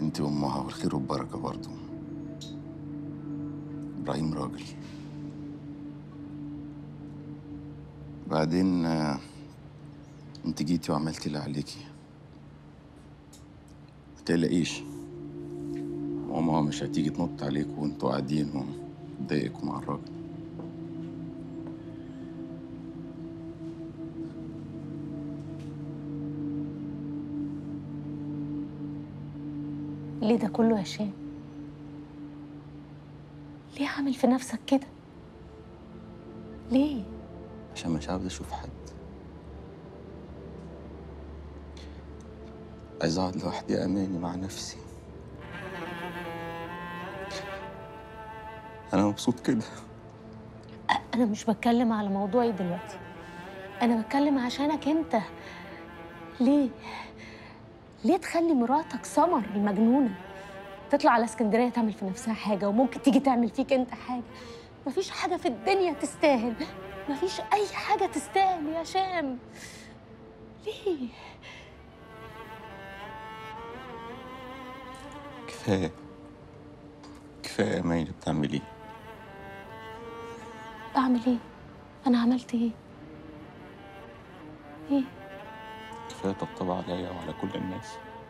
انت وامها والخير والبركه برضه. ابراهيم راجل. بعدين انت جيتي وعملتي اللي عليكي. ما تقلقيش، ماما مش هتيجي تنط عليكوا وانتوا قاعدين وتضايقكوا مع الراجل. ليه ده كله يا هشام؟ ليه عامل في نفسك كده؟ ليه؟ عشان مش عاوز اشوف حد. عايز اقعد لوحدي اماني مع نفسي. انا مبسوط كده. انا مش بتكلم على موضوعي دلوقتي، انا بتكلم عشانك انت. ليه تخلي مراتك سمر المجنونه تطلع على اسكندريه تعمل في نفسها حاجه وممكن تيجي تعمل فيك انت حاجه؟ مفيش حاجه في الدنيا تستاهل، مفيش اي حاجه تستاهل يا هشام. ليه؟ كفايه كفايه يا مايلة، بتعمل ايه؟ بعمل ايه؟ انا عملت ايه؟ ايه؟ كفايه طبطبة عليا وعلى كل الناس.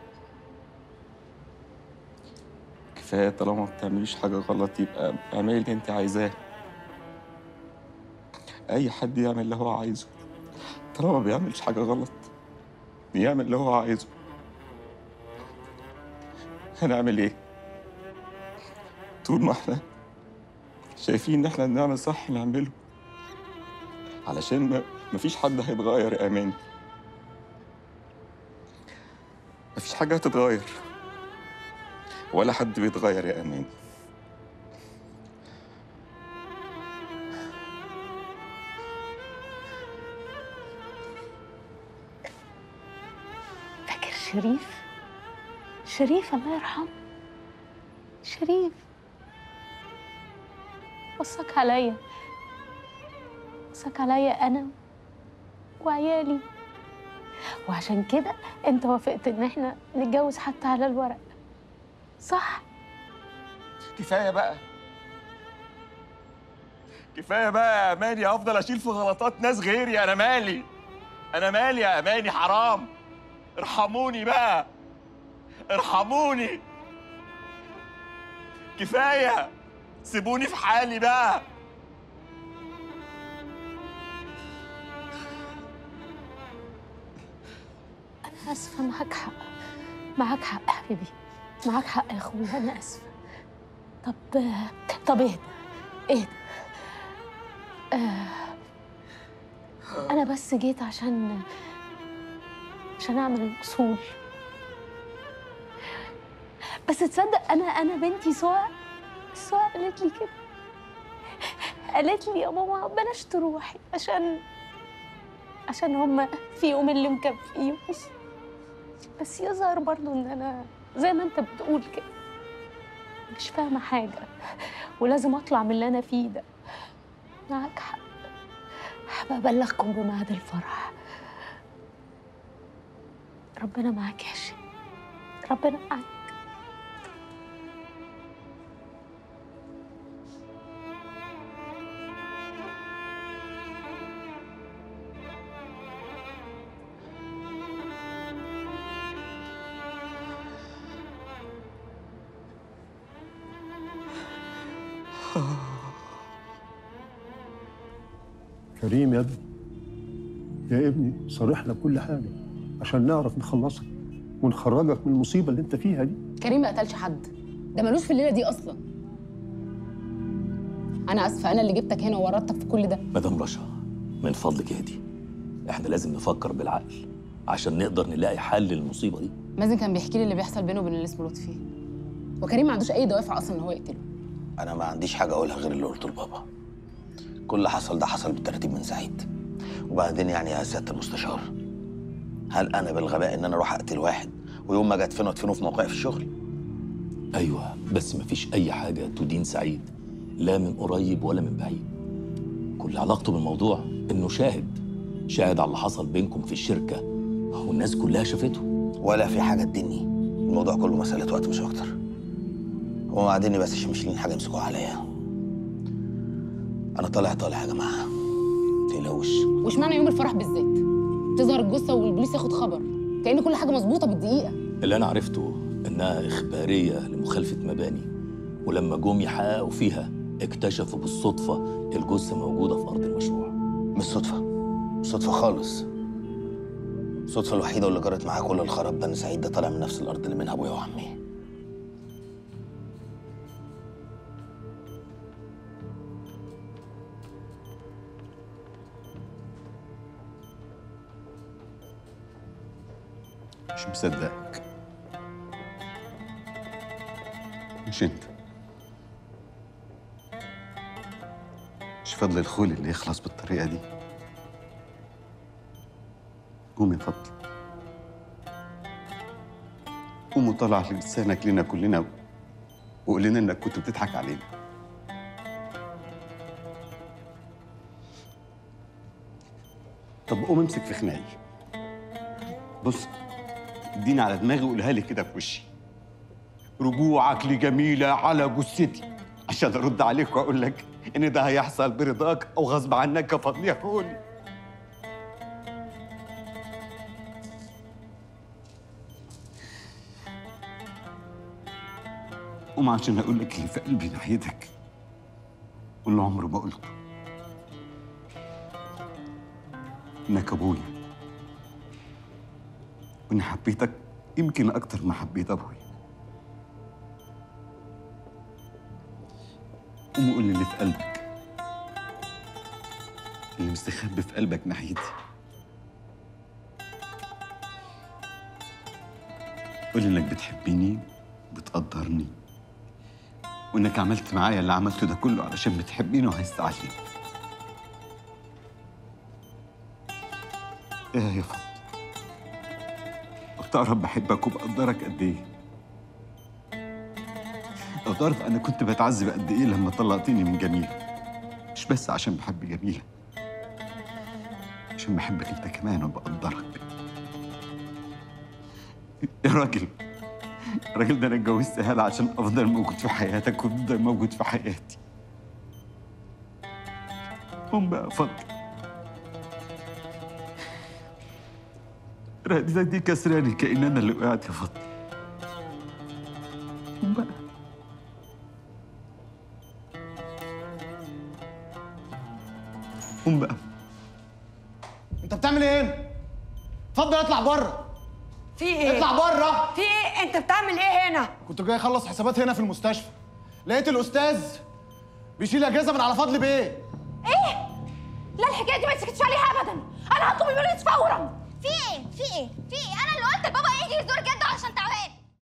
كفايه طالما ما بتعمليش حاجه غلط يبقى اعملي اللي انت عايزاه. اي حد يعمل اللي هو عايزه طالما ما بيعملش حاجه غلط، يعمل اللي هو عايزه. هنعمل ايه؟ طول ما احنا شايفين ان احنا بنعمل صح نعمله، علشان مفيش حد هيتغير يا اماني. مفيش حاجه هتتغير ولا حد بيتغير يا اماني. فاكر شريف الله يرحمه، شريف وصاك عليا انا وعيالي، وعشان كده انت وافقت ان احنا نتجوز حتى على الورق، صح؟ كفايه بقى، كفايه بقى يا اماني. افضل اشيل في غلطات ناس غيري؟ انا مالي يا اماني؟ حرام، ارحموني بقى، ارحموني. كفايه، سيبوني في حالي بقى. انا اسفه، معاك حق يا حبيبي، معاك حق يا اخويا، انا اسفه. طب اهدى. انا بس جيت عشان اعمل الاصول. بس تصدق انا بنتي سواء قالت لي كده، قالت لي يا ماما بلاش تروحي عشان هما فيهم اللي مكفيهم. بس يظهر برضو ان انا زي ما انت بتقول كده مش فاهمه حاجه، ولازم اطلع من اللي انا فيه ده. معاك حق، هبقى ابلغكم بميعاد الفرح. ربنا معاك يا هشام، ربنا معاك. كريم يا ابني، يا ابني صارحنا بكل حاجة عشان نعرف نخلصك ونخرجك من المصيبة اللي انت فيها دي. كريم ما قتلش حد، ده ملوش في الليلة دي أصلا. أنا آسفة، أنا اللي جبتك هنا وورطتك في كل ده. مدام رشا، من فضلك اهدي. احنا لازم نفكر بالعقل عشان نقدر نلاقي حل للمصيبة دي. مازن كان بيحكي لي اللي بيحصل بينه وبين اللي اسمه لطفي، وكريم ما عندوش أي دوافع أصلا إن هو يقتله. أنا ما عنديش حاجة أقولها غير اللي قلته لبابا. كل اللي حصل ده حصل بالترتيب من سعيد. وبعدين يعني يا سيادة المستشار، هل أنا بالغباء إن أنا أروح أقتل واحد ويوم ما أدفنه أدفنه في موقعي في الشغل؟ ايوه، بس مفيش اي حاجة تدين سعيد، لا من قريب ولا من بعيد. كل علاقته بالموضوع انه شاهد على اللي حصل بينكم في الشركة والناس كلها شافته. ولا في حاجة تديني الموضوع كله مسألة وقت مش أكتر. هما قاعدين بس مش لاقيين حاجة يمسكوها عليا. أنا طالع يا جماعة، متقلقوش. واشمعنى يوم الفرح بالذات تظهر الجثة والبوليس ياخد خبر كأن كل حاجة مظبوطة بالدقيقة؟ اللي أنا عرفته إنها إخبارية لمخالفة مباني، ولما جم يحققوا فيها اكتشفوا بالصدفة الجثة موجودة في أرض المشروع. مش صدفة خالص. الصدفة الوحيدة واللي جرت معاه كل الخراب ده إن سعيد ده طالع من نفس الأرض اللي منها أبويا وعمي. مش مصدقك. مش انت. مش فضل الخول اللي يخلص بالطريقة دي. قوم يا فضل. قوم وطلع لسانك لنا كلنا وقول لنا انك كنت بتضحك علينا. طب قوم امسك في خناقي. بص، اديني على دماغي وقولها لي كده في وشي. رجوعك لجميلة على جثتي عشان ارد عليك واقول لك ان ده هيحصل برضاك او غصب عنك يا فضل يا خول. قوم عشان اقول لك اللي في قلبي ناحيتك واللي عمري ما قلته، انك ابويا واني حبيتك يمكن اكتر ما حبيت ابويا. قوم قول لي اللي في قلبك، اللي مستخبي في قلبك ناحيتي. قول انك بتحبيني وبتقدرني وانك عملت معايا اللي عملته ده كله علشان بتحبيني وعايز تعلمني. ايه يا فضل، لو تعرف بحبك وبقدرك قد ايه، لو تعرف انا كنت بتعذب قد ايه لما طلقتني من جميلة، مش بس عشان بحب جميلة، عشان بحبك انت كمان وبقدرك. يا راجل، الراجل ده انا اتجوزت هالة عشان افضل موجود في حياتك وتفضل موجود في حياتي. قوم بقى يا فضل. رقدتك دي كسراني كأن انا اللي وقعت يا فضل. قوم بقى. قوم بقى. انت بتعمل ايه هنا؟ اتفضل اطلع بره. في ايه؟ اطلع بره. في ايه؟ انت بتعمل ايه هنا؟ كنت جاي اخلص حسابات هنا في المستشفى، لقيت الاستاذ بيشيل اجازه من على فضل بيه. ايه؟ لا الحكايه دي ما تسكتش عليها ابدا، انا هطلب البوليس فورا. في ايه؟